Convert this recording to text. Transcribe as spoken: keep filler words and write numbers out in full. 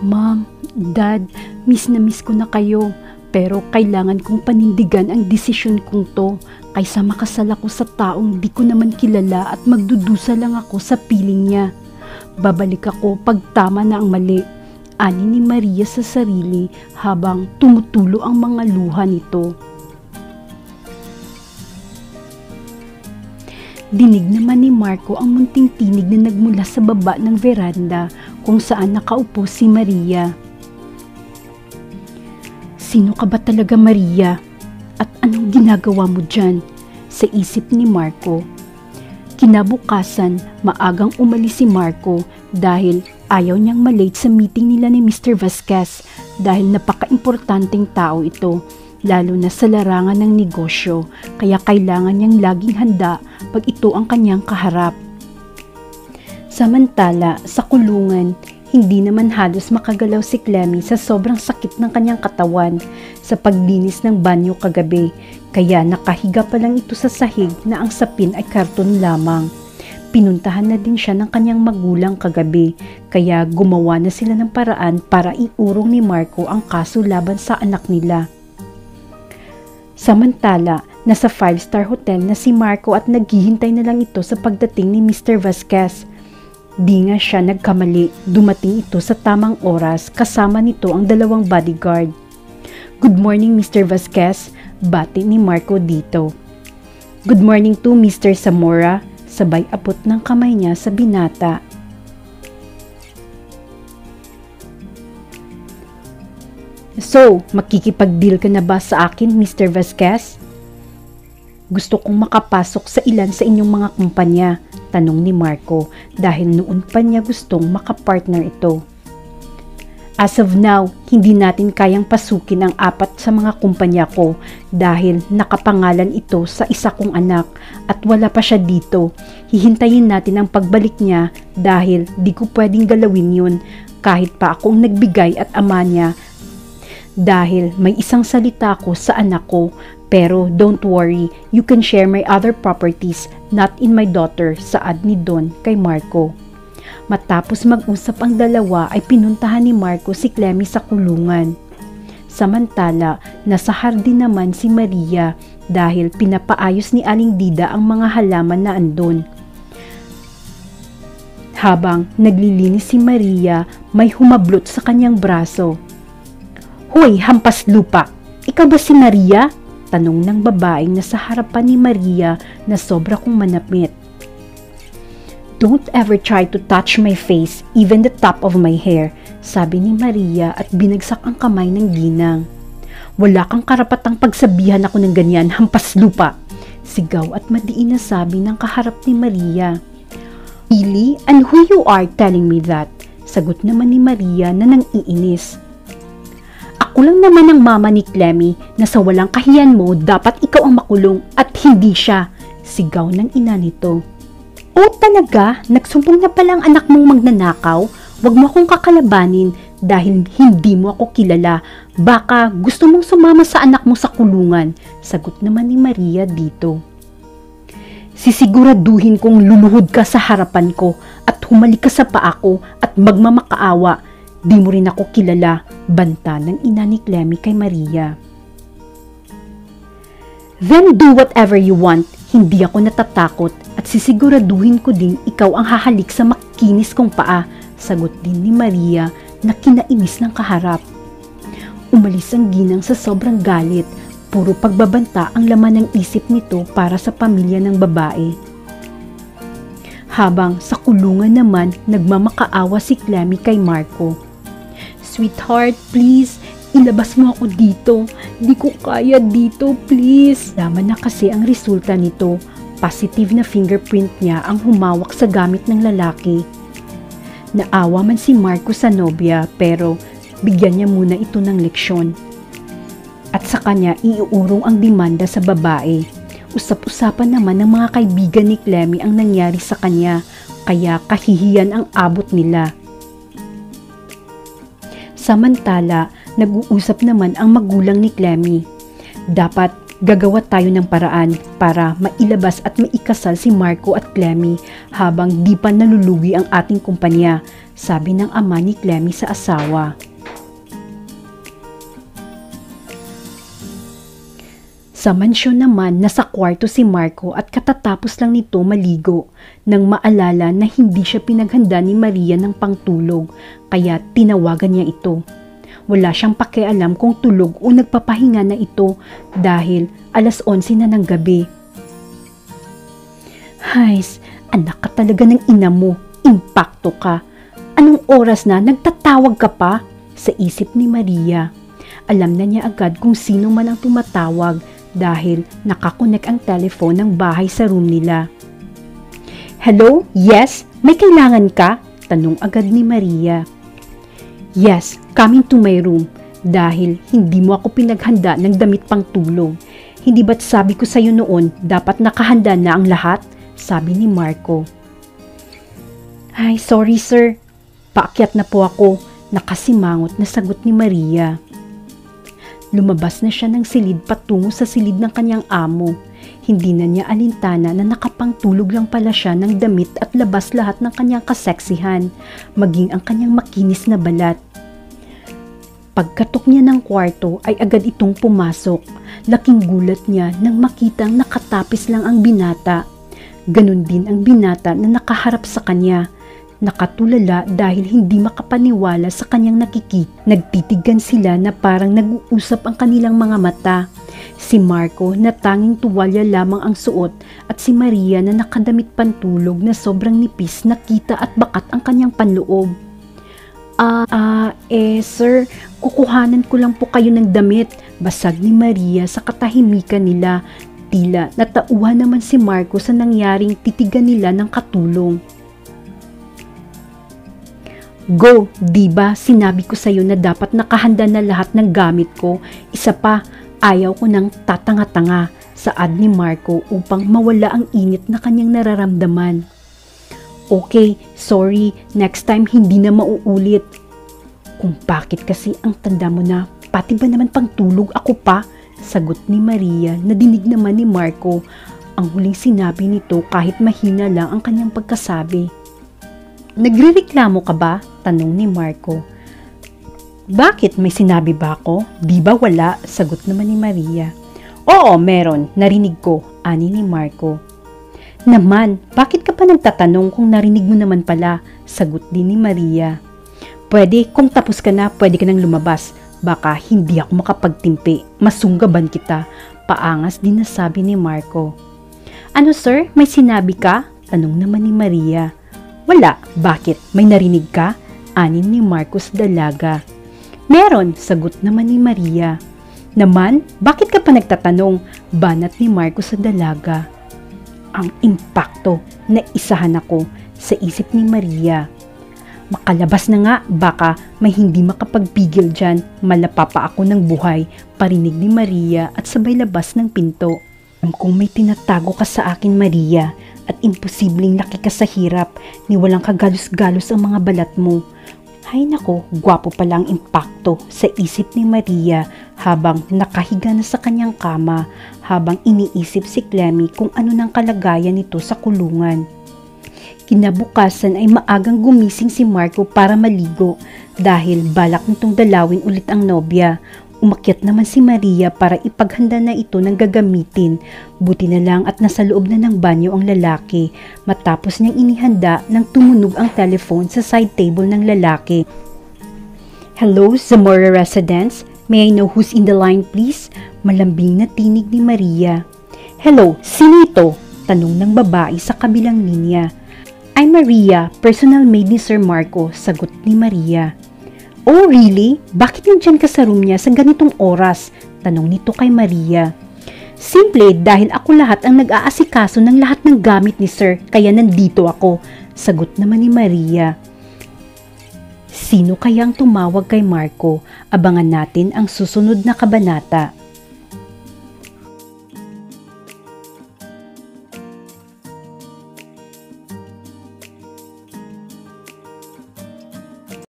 Mom, Dad, miss na miss ko na kayo. Pero kailangan kong panindigan ang desisyon kong to kaysa makasal ako sa taong di ko naman kilala at magdudusa lang ako sa piling niya. Babalik ako pag tama na ang mali, ani ni Maria sa sarili habang tumutulo ang mga luha nito. Dinig naman ni Marco ang munting tinig na nagmula sa baba ng veranda kung saan nakaupo si Maria. Sino ka ba talaga, Maria? At anong ginagawa mo dyan? Sa isip ni Marco. Kinabukasan, maagang umalis si Marco dahil ayaw niyang malate sa meeting nila ni Mister Vasquez dahil napaka-importanteng tao ito, lalo na sa larangan ng negosyo, kaya kailangan niyang laging handa pag ito ang kanyang kaharap. Samantala, sa kulungan, hindi naman halos makagalaw si Clemmy sa sobrang sakit ng kanyang katawan sa paglinis ng banyo kagabi, kaya nakahiga pa lang ito sa sahig na ang sapin ay karton lamang. Pinuntahan na din siya ng kanyang magulang kagabi, kaya gumawa na sila ng paraan para iurong ni Marco ang kaso laban sa anak nila. Samantala, nasa five-star hotel na si Marco at naghihintay na lang ito sa pagdating ni Mister Vasquez. Di nga siya nagkamali, dumating ito sa tamang oras, kasama nito ang dalawang bodyguard. Good morning, Mister Vasquez, bati ni Marco dito. Good morning to Mister Zamora, sabay apot ng kamay niya sa binata. So, makikipag-deal ka na ba sa akin, Mister Vasquez? Gusto kong makapasok sa ilan sa inyong mga kumpanya, tanong ni Marco dahil noon pa niya gustong makapartner ito. As of now, hindi natin kayang pasukin ang apat sa mga kumpanya ko dahil nakapangalan ito sa isa kong anak at wala pa siya dito. Hihintayin natin ang pagbalik niya dahil di ko pwedeng galawin yun kahit pa akong nagbigay at ama niya dahil may isang salita ko sa anak ko. Pero don't worry, you can share my other properties, not in my daughter, saad ni Don kay Marco. Matapos mag-usap ang dalawa ay pinuntahan ni Marco si Clemmy sa kulungan. Samantala, nasa hardin naman si Maria dahil pinapaayos ni Aling Dida ang mga halaman na andon. Habang naglilinis si Maria, may humablot sa kanyang braso. Hoy, hampas lupa! Ikaw ba si Maria? Tanong ng babaeng nasa harapan ni Maria na sobra kong manapit. Don't ever try to touch my face, even the top of my hair, sabi ni Maria at binagsak ang kamay ng ginang. Wala kang karapatang pagsabihan ako ng ganyan, hampas lupa, sigaw at madiin na sabi ng kaharap ni Maria. Really? And who you are telling me that? Sagot naman ni Maria na nang-iinis. Ako lang naman ang mama ni Clemmy na sa walang kahiyan mo dapat ikaw ang makulong at hindi siya, sigaw ng ina nito. O talaga, nagsumbong na palang anak mong magnanakaw, wag mo akong kakalabanin dahil hindi mo ako kilala, baka gusto mong sumama sa anak mo sa kulungan, sagot naman ni Maria dito. Sisiguraduhin kong luluhod ka sa harapan ko at humalik ka sa paa ko at magmamakaawa. Di mo rin ako kilala, banta ng ina ni Clemmy kay Maria. Then do whatever you want, hindi ako natatakot at sisiguraduhin ko din ikaw ang hahalik sa makinis kong paa, sagot din ni Maria na kinainis ng kaharap. Umalis ang ginang sa sobrang galit, puro pagbabanta ang laman ng isip nito para sa pamilya ng babae. Habang sa kulungan naman nagmamakaawa si Clemmy kay Marco. Sweetheart, please, ilabas mo ako dito. Di ko kaya dito, please. Laman na kasi ang resulta nito. Positive na fingerprint niya ang humawak sa gamit ng lalaki. Naawa man si Marco sa nobya pero bigyan niya muna ito ng leksyon. At sa kanya iuurong ang demanda sa babae. Usap-usapan naman ng mga kaibigan ni Clemmy ang nangyari sa kanya kaya kahihiyan ang abot nila. Samantala, nag-uusap naman ang magulang ni Clemmy. Dapat gagawa tayo ng paraan para mailabas at maikasal si Marco at Clemmy habang di pa nalulugi ang ating kumpanya sabi ng ama ni Clemmy sa asawa. Sa mansyon naman, nasa kwarto si Marco at katatapos lang nito maligo nang maalala na hindi siya pinaghanda ni Maria ng pangtulog, kaya tinawagan niya ito. Wala siyang pakialam kung tulog o nagpapahinga na ito dahil alas onse na ng gabi. Hays, anak ka talaga ng ina mo, impakto ka. Anong oras na nagtatawag ka pa? Sa isip ni Maria. Alam na niya agad kung sino man ang tumatawag dahil nakakonek ang telephone ng bahay sa room nila. Hello? Yes? May kailangan ka? Tanong agad ni Maria. Yes, coming to my room dahil hindi mo ako pinaghanda ng damit pang tulog. Hindi ba't sabi ko sa'yo noon dapat nakahanda na ang lahat? Sabi ni Marco. Ay, sorry sir. Paakyat na po ako. Nakasimangot na sagot ni Maria. Lumabas na siya ng silid patungo sa silid ng kanyang amo. Hindi na niya alintana na nakapangtulog lang pala siya ng damit at labas lahat ng kanyang kaseksihan, maging ang kanyang makinis na balat. Pagkatok niya ng kwarto ay agad itong pumasok. Laking gulat niya nang makitang nakatapis lang ang binata. Ganon din ang binata na nakaharap sa kanya. Nakatulala dahil hindi makapaniwala sa kanyang nakikita. Nagtitigan sila na parang nag-uusap ang kanilang mga mata. Si Marco na tanging tuwalya lamang ang suot at si Maria na nakadamit pantulog na sobrang nipis, nakita at bakat ang kanyang panloob. Ah, ah, eh sir, kukuhanan ko lang po kayo ng damit. Basag ni Maria sa katahimikan nila. Tila natauhan naman si Marco sa nangyaring titigan nila ng katulong. Go, diba sinabi ko sa'yo na dapat nakahanda na lahat ng gamit ko. Isa pa, ayaw ko ng tatanga-tanga, saad ni Marco upang mawala ang init na kanyang nararamdaman. Okay, sorry, next time hindi na mauulit. Kung bakit kasi ang tanda mo na, pati ba naman pangtulog ako pa? Sagot ni Maria na dinig naman ni Marco ang huling sinabi nito kahit mahina lang ang kanyang pagkasabi. Nagrereklamo ka ba? Tanong ni Marco. Bakit, may sinabi ba ako? Di ba wala? Sagot naman ni Maria. Oo, meron. Narinig ko. Ani ni Marco. Naman, bakit ka pa nagtatanong kung narinig mo naman pala? Sagot din ni Maria. Pwede, kung tapos ka na, pwede ka nang lumabas. Baka hindi ako makapagtimpi. Masunggaban kita. Paangas din na sabi ni Marco. Ano sir, may sinabi ka? Tanong naman ni Maria. Wala. Bakit? May narinig ka? Anin ni Marco sa dalaga. Meron, sagot naman ni Maria. Naman, bakit ka pa nagtatanong? Banat ni Marco sa dalaga. Ang impakto, naisahan ako sa isip ni Maria. Makalabas na nga, baka may hindi makapagpigil dyan. Malapa pa ako ng buhay, parinig ni Maria at sabay labas ng pinto. Alam kong may tinatago ka sa akin, Maria, at imposibleng laki ka sa hirap ni walang kagalos-galos ang mga balat mo. Hay nako, gwapo pala ang impakto sa isip ni Maria habang nakahiga na sa kanyang kama habang iniisip si Clemmy kung ano nang kalagayan nito sa kulungan. Kinabukasan ay maagang gumising si Marco para maligo dahil balak nitong dalawin ulit ang nobya. Umakyat naman si Maria para ipaghanda na ito ng gagamitin. Buti na lang at nasa loob na ng banyo ang lalaki matapos niyang inihanda nang tumunog ang telephone sa side table ng lalaki. Hello, Zamora Residence? May I know who's in the line please? Malambing na tinig ni Maria. Hello, sino ito? Tanong ng babae sa kabilang linya. I'm Maria, personal maid ni Sir Marco, sagot ni Maria. Oh really? Bakit nandyan ka sa room niya sa ganitong oras? Tanong nito kay Maria. Simple, dahil ako lahat ang nag-aasikaso ng lahat ng gamit ni Sir, kaya nandito ako, sagot naman ni Maria. Sino kaya ang tumawag kay Marco? Abangan natin ang susunod na kabanata.